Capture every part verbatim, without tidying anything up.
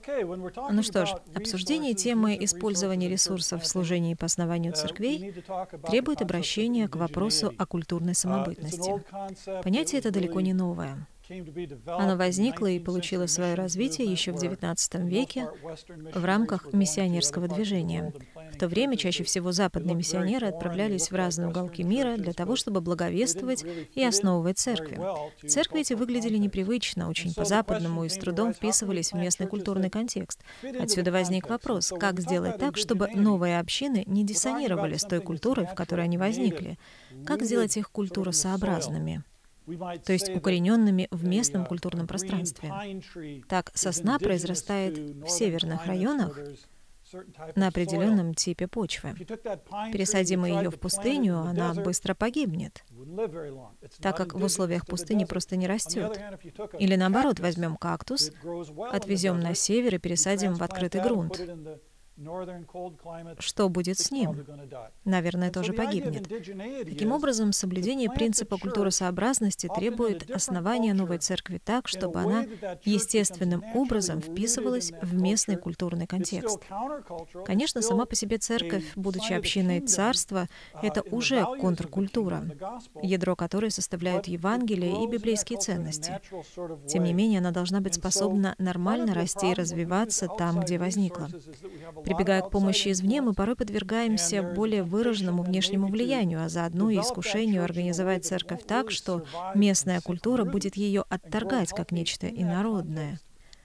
Ну что ж, обсуждение темы использования ресурсов в служении по основанию церквей требует обращения к вопросу о культурной самобытности. Понятие это далеко не новое. Оно возникло и получило свое развитие еще в девятнадцатом веке в рамках миссионерского движения. В то время чаще всего западные миссионеры отправлялись в разные уголки мира для того, чтобы благовествовать и основывать церкви. Церкви эти выглядели непривычно, очень по-западному и с трудом вписывались в местный культурный контекст. Отсюда возник вопрос, как сделать так, чтобы новые общины не диссонировали с той культурой, в которой они возникли, как сделать их культуросообразными, то есть укорененными в местном культурном пространстве. Так, сосна произрастает в северных районах на определенном типе почвы. Пересадим мы ее в пустыню, она быстро погибнет, так как в условиях пустыни просто не растет. Или наоборот, возьмем кактус, отвезем на север и пересадим в открытый грунт. Что будет с ним? Наверное, тоже погибнет. Таким образом, соблюдение принципа культуросообразности требует основания новой церкви так, чтобы она естественным образом вписывалась в местный культурный контекст. Конечно, сама по себе церковь, будучи общиной царства, это уже контркультура, ядро которой составляют Евангелие и библейские ценности. Тем не менее, она должна быть способна нормально расти и развиваться там, где возникла. Прибегая к помощи извне, мы порой подвергаемся более выраженному внешнему влиянию, а заодно и искушению организовать церковь так, что местная культура будет ее отторгать как нечто инородное.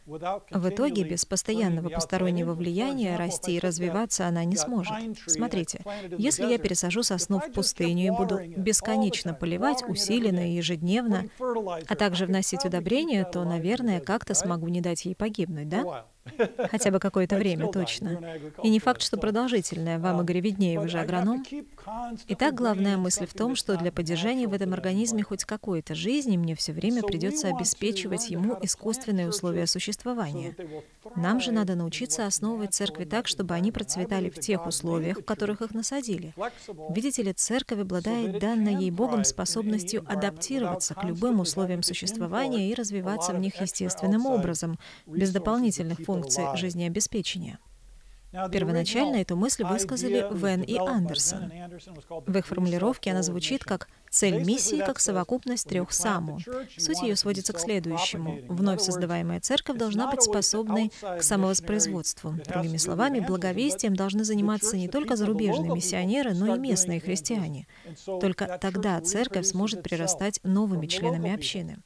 В итоге, без постоянного постороннего влияния расти и развиваться она не сможет. Смотрите, если я пересажу сосну в пустыню и буду бесконечно поливать усиленно и ежедневно, а также вносить удобрения, то, наверное, как-то смогу не дать ей погибнуть, да? Хотя бы какое-то время, точно. И не факт, что продолжительное. Вам, Игорь, виднее, вы же агроном. Итак, главная мысль в том, что для поддержания в этом организме хоть какой-то жизни мне все время придется обеспечивать ему искусственные условия существования. Нам же надо научиться основывать церкви так, чтобы они процветали в тех условиях, в которых их насадили. Видите ли, церковь обладает данной ей Богом способностью адаптироваться к любым условиям существования и развиваться в них естественным образом, без дополнительных функций жизнеобеспечения. Первоначально эту мысль высказали Вен и Андерсон. В их формулировке она звучит как «цель миссии как совокупность трех саму». Суть ее сводится к следующему. Вновь создаваемая церковь должна быть способной к самовоспроизводству. Другими словами, благовестием должны заниматься не только зарубежные миссионеры, но и местные христиане. Только тогда церковь сможет прирастать новыми членами общины.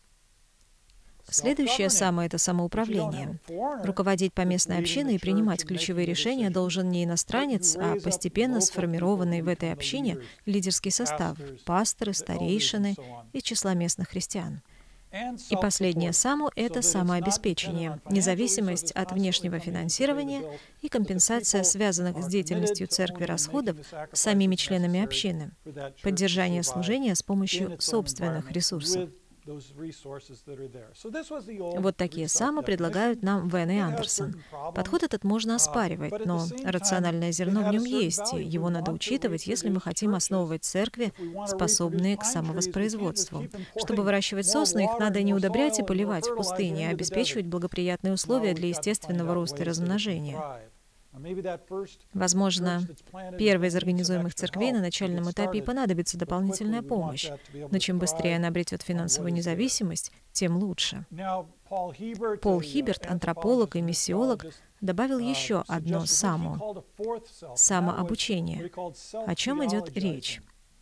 Следующее самое — это самоуправление. Руководить поместной общиной и принимать ключевые решения должен не иностранец, а постепенно сформированный в этой общине лидерский состав — пасторы, старейшины из числа местных христиан. И последнее само — это самообеспечение, независимость от внешнего финансирования и компенсация связанных с деятельностью церкви расходов самими членами общины, поддержание служения с помощью собственных ресурсов. Вот такие самы предлагают нам Вен и Андерсон. Подход этот можно оспаривать, но рациональное зерно в нем есть, и его надо учитывать, если мы хотим основывать церкви, способные к самовоспроизводству. Чтобы выращивать сосны, их надо не удобрять и поливать в пустыне, а обеспечивать благоприятные условия для естественного роста и размножения. Возможно, первой из организуемых церквей на начальном этапе и понадобится дополнительная помощь, но чем быстрее она обретет финансовую независимость, тем лучше. Пол Хиберт, антрополог и миссиолог, добавил еще одно «само» — самообучение. О чем идет речь?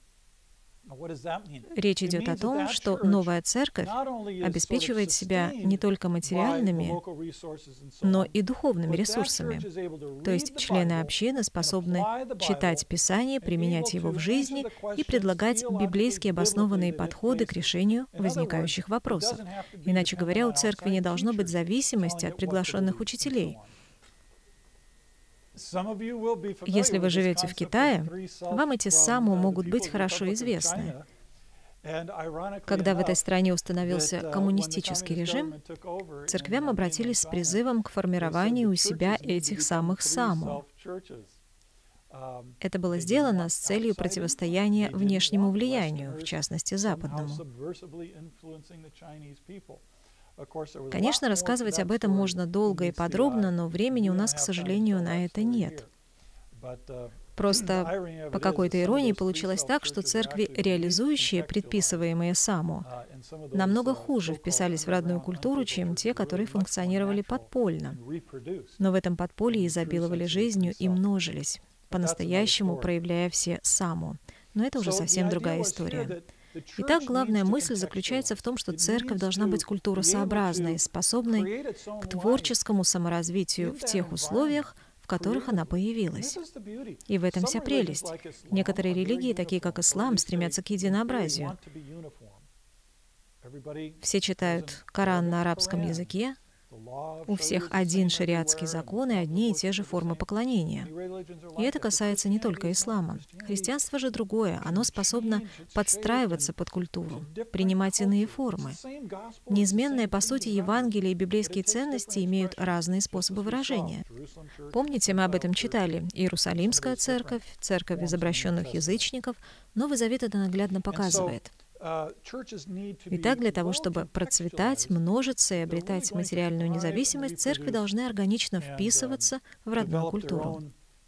Речь идет о том, что новая церковь обеспечивает себя не только материальными, но и духовными ресурсами. То есть члены общины способны читать Писание, применять его в жизни и предлагать библейски обоснованные подходы к решению возникающих вопросов. Иначе говоря, у церкви не должно быть зависимости от приглашенных учителей. Если вы живете в Китае, вам эти саму могут быть хорошо известны. Когда в этой стране установился коммунистический режим, церквям обратились с призывом к формированию у себя этих самых саму. Это было сделано с целью противостояния внешнему влиянию, в частности, западному. Конечно, рассказывать об этом можно долго и подробно, но времени у нас, к сожалению, на это нет. Просто по какой-то иронии получилось так, что церкви, реализующие предписываемые САМО, намного хуже вписались в родную культуру, чем те, которые функционировали подпольно. Но в этом подполье изобиловали жизнью и множились, по-настоящему проявляя все САМО. Но это уже совсем другая история. Итак, главная мысль заключается в том, что церковь должна быть культуросообразной, способной к творческому саморазвитию в тех условиях, в которых она появилась. И в этом вся прелесть. Некоторые религии, такие как ислам, стремятся к единообразию. Все читают Коран на арабском языке, у всех один шариатский закон и одни и те же формы поклонения. И это касается не только ислама. Христианство же другое. Оно способно подстраиваться под культуру, принимать иные формы. Неизменные, по сути, Евангелие и библейские ценности имеют разные способы выражения. Помните, мы об этом читали. Иерусалимская церковь, церковь из обращенных язычников. Новый Завет это наглядно показывает. Итак, для того, чтобы процветать, множиться и обретать материальную независимость, церкви должны органично вписываться в родную культуру.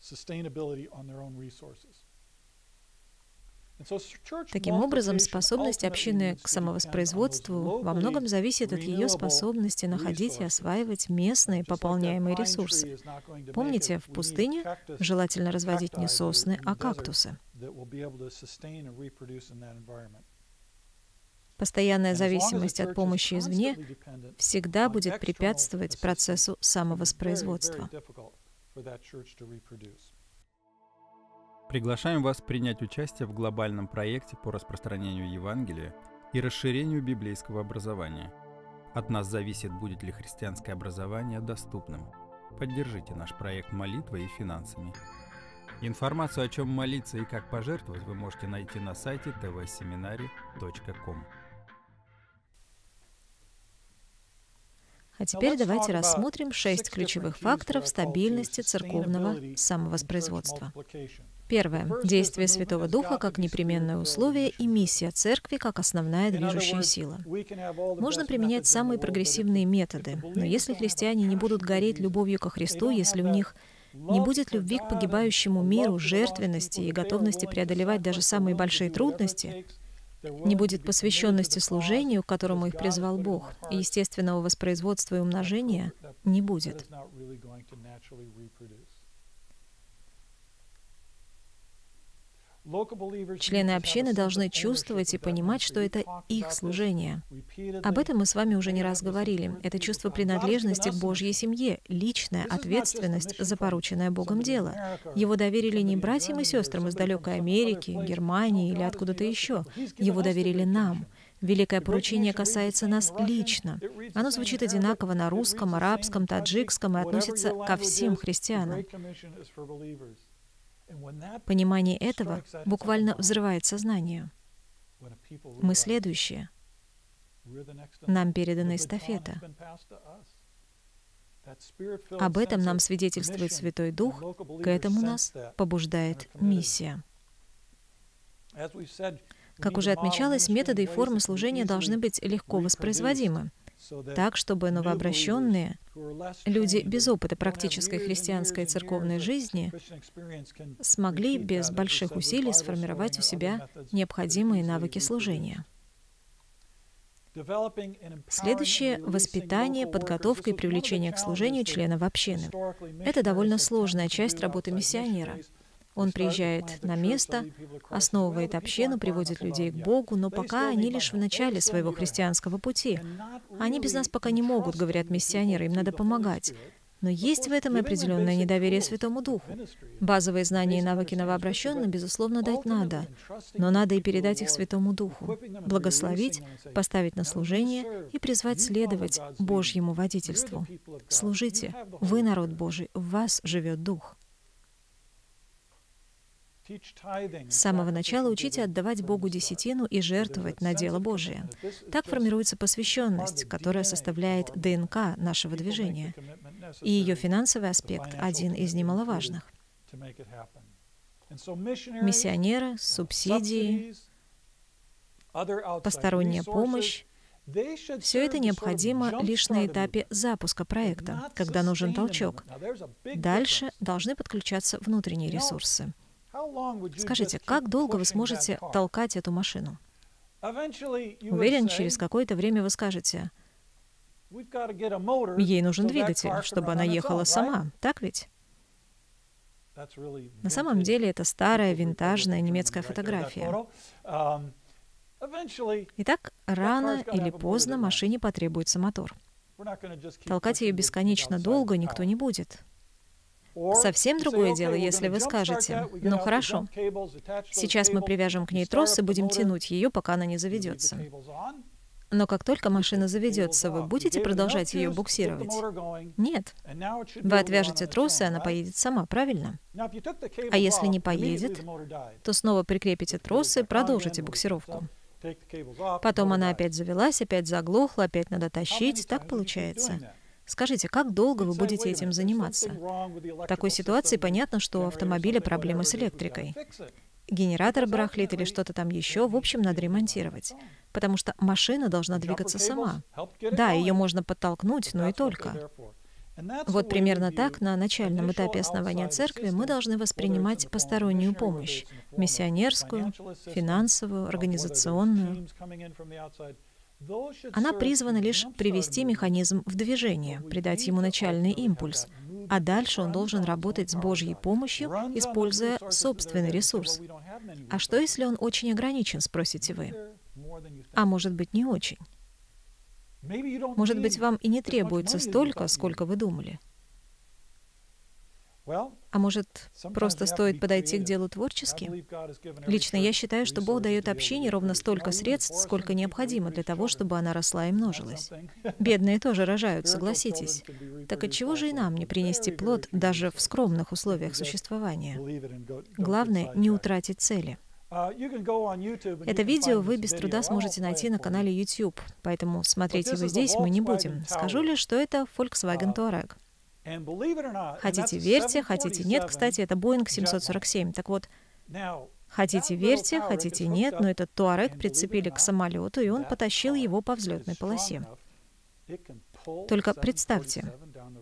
Таким образом, способность общины к самовоспроизводству во многом зависит от ее способности находить и осваивать местные пополняемые ресурсы. Помните, в пустыне желательно разводить не сосны, а кактусы. Постоянная зависимость от помощи извне всегда будет препятствовать процессу самовоспроизводства. Приглашаем вас принять участие в глобальном проекте по распространению Евангелия и расширению библейского образования. От нас зависит, будет ли христианское образование доступным. Поддержите наш проект молитвой и финансами. Информацию, о чем молиться и как пожертвовать, вы можете найти на сайте тэ вэ семинари точка ком. А теперь давайте рассмотрим шесть ключевых факторов стабильности церковного самовоспроизводства. Первое. Действие Святого Духа как непременное условие и миссия церкви как основная движущая сила. Можно применять самые прогрессивные методы, но если христиане не будут гореть любовью ко Христу, если у них не будет любви к погибающему миру, жертвенности и готовности преодолевать даже самые большие трудности, не будет посвященности служению, к которому их призвал Бог, и естественного воспроизводства и умножения не будет. Члены общины должны чувствовать и понимать, что это их служение. Об этом мы с вами уже не раз говорили. Это чувство принадлежности к Божьей семье, личная ответственность за порученное Богом дело. Его доверили не братьям и сестрам из далекой Америки, Германии или откуда-то еще. Его доверили нам. Великое поручение касается нас лично. Оно звучит одинаково на русском, арабском, таджикском и относится ко всем христианам. Понимание этого буквально взрывает сознание. Мы следующие. Нам передана эстафета. Об этом нам свидетельствует Святой Дух, к этому нас побуждает миссия. Как уже отмечалось, методы и формы служения должны быть легко воспроизводимы, так, чтобы новообращенные, люди без опыта практической христианской церковной жизни, смогли без больших усилий сформировать у себя необходимые навыки служения. Следующее — воспитание, подготовка и привлечение к служению членов общины. Это довольно сложная часть работы миссионера. Он приезжает на место, основывает общину, приводит людей к Богу, но пока они лишь в начале своего христианского пути. Они без нас пока не могут, говорят миссионеры, им надо помогать. Но есть в этом и определенное недоверие Святому Духу. Базовые знания и навыки новообращенным, безусловно, дать надо, но надо и передать их Святому Духу, благословить, поставить на служение и призвать следовать Божьему водительству. Служите, вы народ Божий, в вас живет Дух. С самого начала учите отдавать Богу десятину и жертвовать на дело Божие. Так формируется посвященность, которая составляет ДНК нашего движения. И ее финансовый аспект — один из немаловажных. Миссионеры, субсидии, посторонняя помощь Все это необходимо лишь на этапе запуска проекта, когда нужен толчок. Дальше должны подключаться внутренние ресурсы. Скажите, как долго вы сможете толкать эту машину? Уверен, через какое-то время вы скажете, ей нужен двигатель, чтобы она ехала сама, так ведь? На самом деле это старая винтажная немецкая фотография. Итак, рано или поздно машине потребуется мотор. Толкать ее бесконечно долго никто не будет. Совсем другое дело, если вы скажете, ну хорошо, сейчас мы привяжем к ней трос и будем тянуть ее, пока она не заведется. Но как только машина заведется, вы будете продолжать ее буксировать? Нет. Вы отвяжете трос, и она поедет сама, правильно? А если не поедет, то снова прикрепите трос и продолжите буксировку. Потом она опять завелась, опять заглохла, опять надо тащить. Так получается. Скажите, как долго вы будете этим заниматься? В такой ситуации понятно, что у автомобиля проблемы с электрикой. Генератор барахлит или что-то там еще, в общем, надо ремонтировать. Потому что машина должна двигаться сама. Да, ее можно подтолкнуть, но и только. Вот примерно так на начальном этапе основания церкви мы должны воспринимать постороннюю помощь — миссионерскую, финансовую, организационную. Она призвана лишь привести механизм в движение, придать ему начальный импульс, а дальше он должен работать с Божьей помощью, используя собственный ресурс. А что, если он очень ограничен, спросите вы? А может быть, не очень? Может быть, вам и не требуется столько, сколько вы думали? А может, просто стоит подойти к делу творчески? Лично я считаю, что Бог дает общине ровно столько средств, сколько необходимо для того, чтобы она росла и множилась. Бедные тоже рожают, согласитесь. Так отчего же и нам не принести плод даже в скромных условиях существования? Главное — не утратить цели. Это видео вы без труда сможете найти на канале YouTube, поэтому смотреть его здесь мы не будем. Скажу лишь, что это Volkswagen Touareg. Хотите верьте, хотите нет. Кстати, это Boeing семьсот сорок семь. Так вот, хотите верьте, хотите нет, но этот Touareg прицепили к самолету, и он потащил его по взлетной полосе. Только представьте.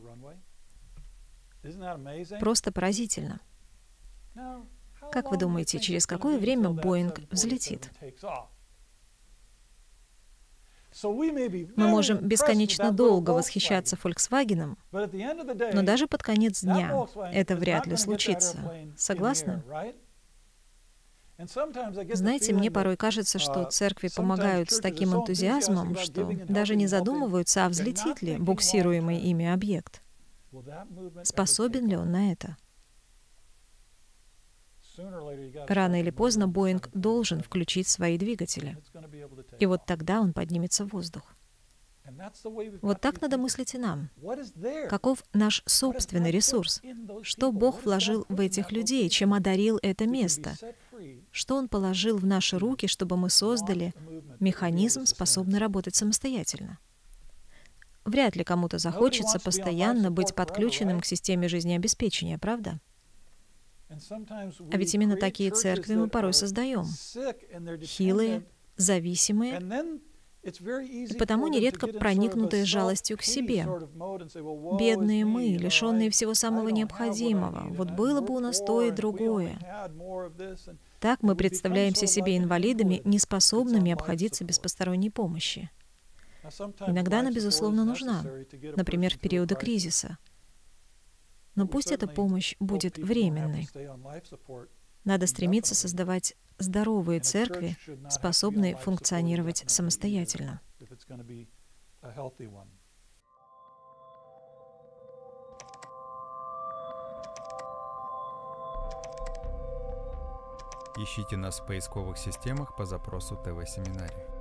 Просто поразительно. Как вы думаете, через какое время Боинг взлетит? Мы можем бесконечно долго восхищаться Volkswagen, но даже под конец дня это вряд ли случится. Согласны? Знаете, мне порой кажется, что церкви помогают с таким энтузиазмом, что даже не задумываются, а взлетит ли буксируемый ими объект. Способен ли он на это? Рано или поздно Боинг должен включить свои двигатели. И вот тогда он поднимется в воздух. Вот так надо мыслить и нам. Каков наш собственный ресурс? Что Бог вложил в этих людей, чем одарил это место? Что Он положил в наши руки, чтобы мы создали механизм, способный работать самостоятельно? Вряд ли кому-то захочется постоянно быть подключенным к системе жизнеобеспечения, правда? А ведь именно такие церкви мы порой создаем. Хилые, зависимые, и потому нередко проникнутые жалостью к себе. Бедные мы, лишенные всего самого необходимого. Вот было бы у нас то и другое. Так мы представляемся себе инвалидами, неспособными обходиться без посторонней помощи. Иногда она, безусловно, нужна, например, в периоды кризиса. Но пусть эта помощь будет временной. Надо стремиться создавать здоровые церкви, способные функционировать самостоятельно. Ищите нас в поисковых системах по запросу ТВ-семинарий.